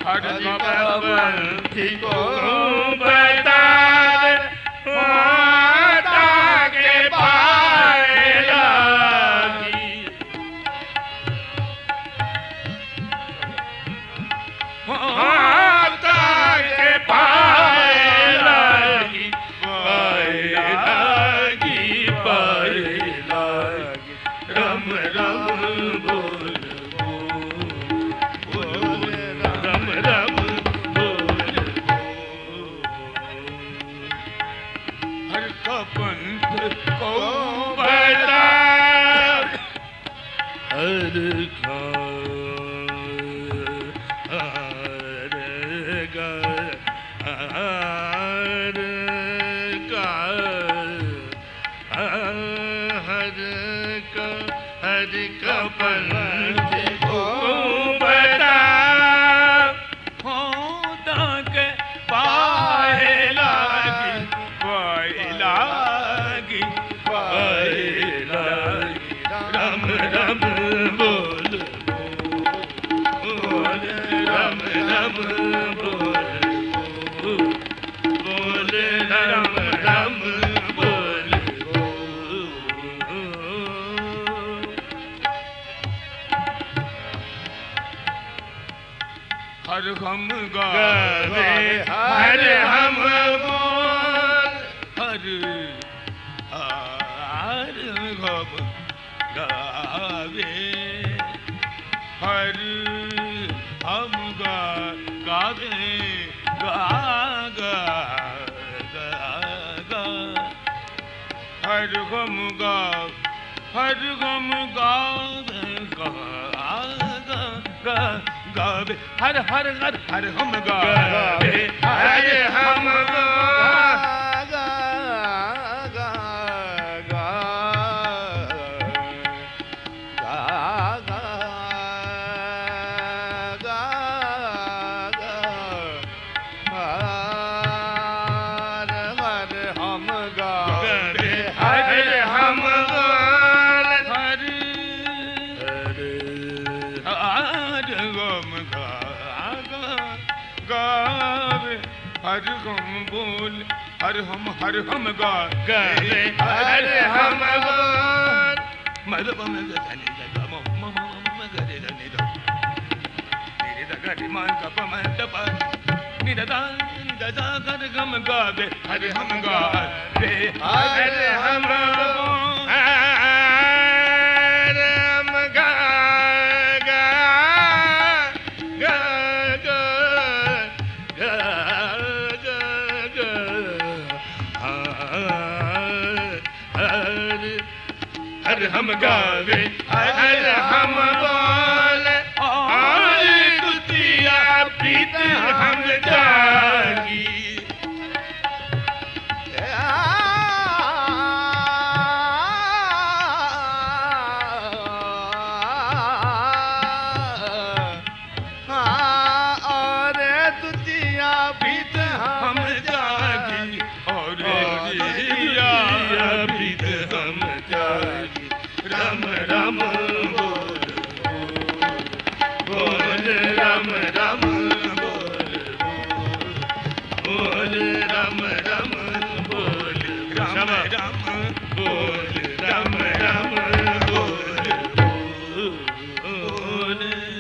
हर कपंथी को बता माता के पाए लागी माता के पाए लागी पाए लागी पाए लागी रम रम बोल बोल रम रम बोल हर का पंथ को बता हर का हर हम गावे हर हम बोल हर हर हम गावे हर हम गावे गा गा गा हर हम गावे गा गावे हर हर हर हर हम गावे हर हम गा गा गा गा गा गा गा हर हर हम गावे हर हम हर हम बोल हर हम गावे हर हम बोल मधुबन गधनी गधा मम गधे धनी द मेरे दगड़ी मान का पमन दप निदा निदा हर हम गावे हर हम गावे हर हम हम गावे हर हम बोल और तुतिया प्रीत हम जागी और तुतिया प्रीत हम जागी और तुतिया प्रीत हम जागी रम रम बोल बोल रम रम बोल बोल रम रम बोल रम रम बोल रम रम बोल बोल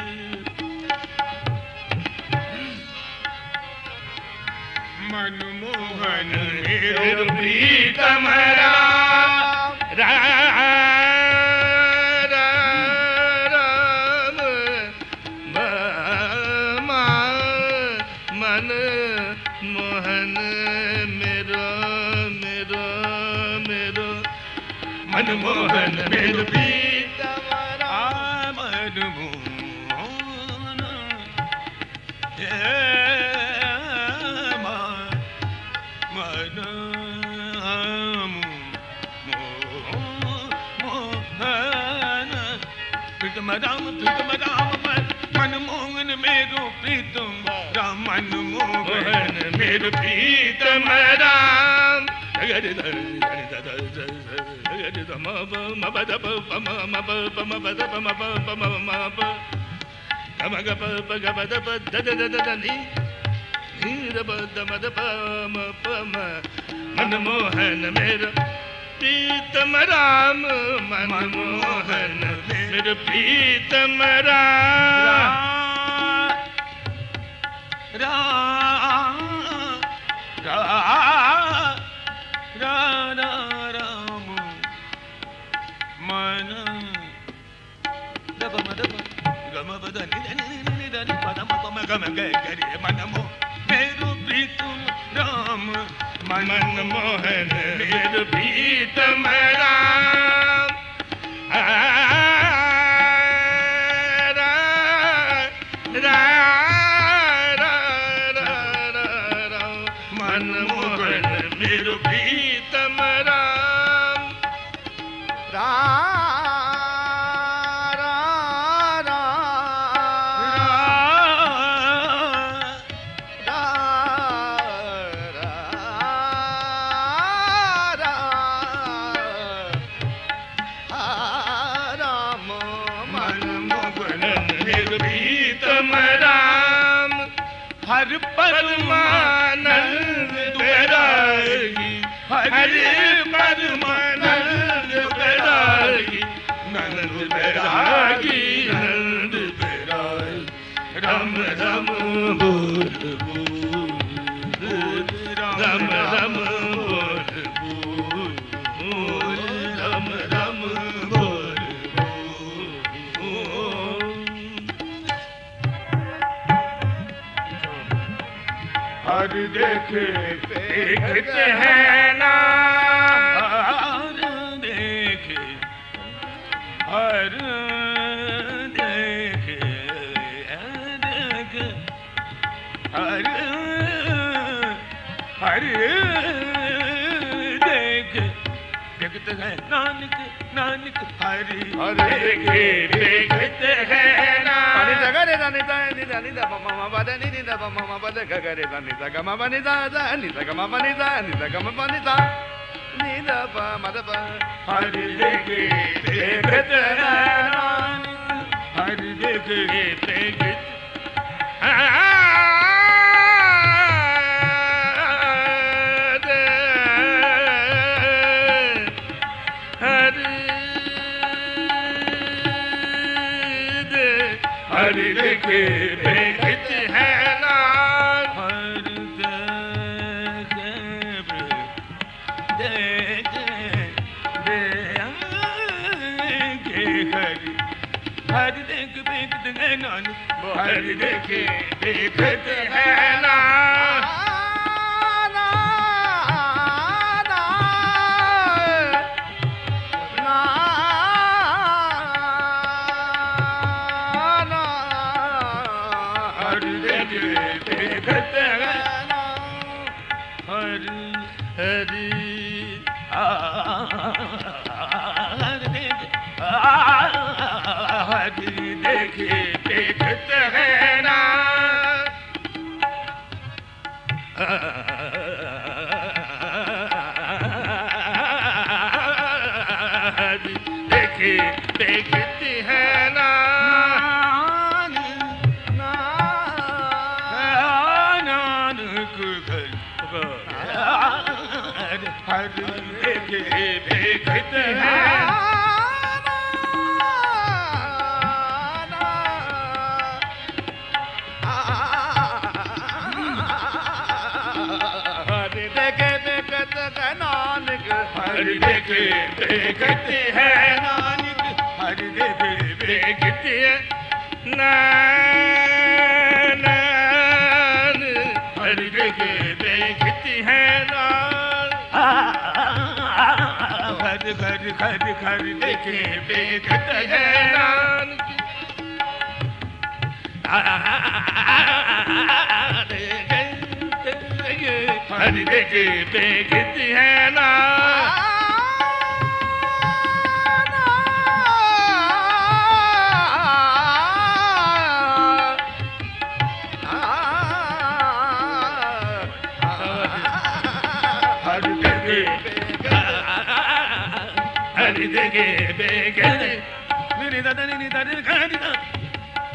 मनमोहन मेरो प्रीतम मनमोहन मेरो प्रीतम मनमोहन प्रीतम राम मनमोहन मेरो प्रीतम राम मनमोहन मेरो प्रीतम राम गम गप ग बद द द द द नी नीर बद मद प म प म मनमोहन मेरा प्रीतम राम मनमोहन मेरा प्रीतम राम राम राम मन दब मदब गम बद नि नि नि पद म प म गम ग ग मनमो मेरा प्रीतम राम मनमोहन मेरा प्रीतम राम मनमोहन मेरा प्रीतम राम हर परमानंद बैरागी हर परमानंद बैरागी नंद बैरागी नंद बैरागी राम राम बोल बोल राम राम बोल बोल राम राम बोल हर देखे देखते हैं ना हर देखे हर देखे हर हर देखे देखते हैं नानक नानक हरि हर देखे देखते हैं ना गरे दानी दानी दानी दा ममा बदा नी नी दा ममा बदा गरे दानी दा गमा बनी दा दा नी दा गमा बनी दा नी दा गमा बनी दा नी दा पा मद पा हरि देखे देखते हैं हरि देखे देखते हरि देखे देखते हैं ना हर देखे देखे हरि हरि देखे देखते हैं नानक हरि देखे देखते हैं ना हरि देखे देखते हैं ना हरि देखे देखते हैं ना नानक हरि देखे देखते हैं हरि देखे देखते हैं नानक हरि देखे देखते हैं नान हरि देखे देखते हैं नान हरि हरि हरि हरि देखे देखते हैं नानक हरि देखे देखते हैं ना हरि देखे देखते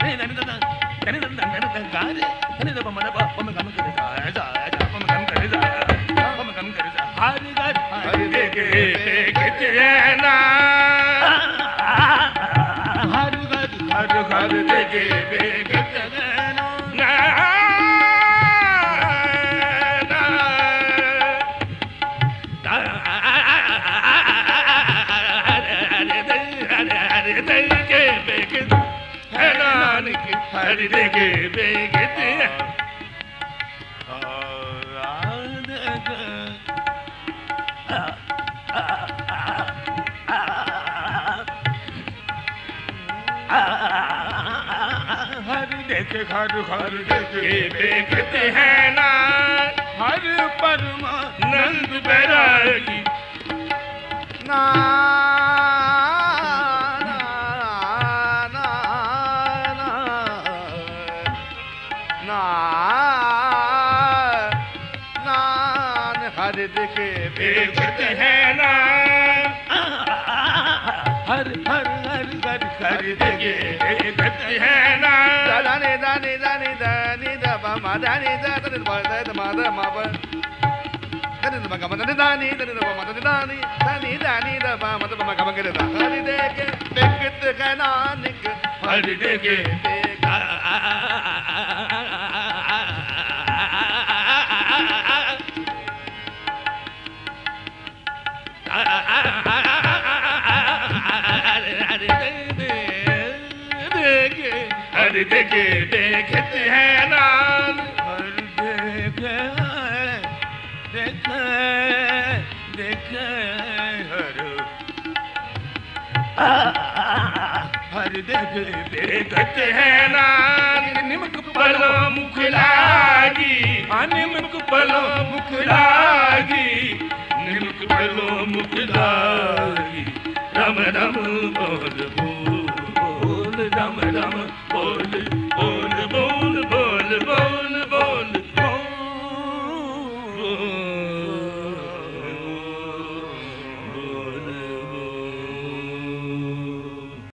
बोल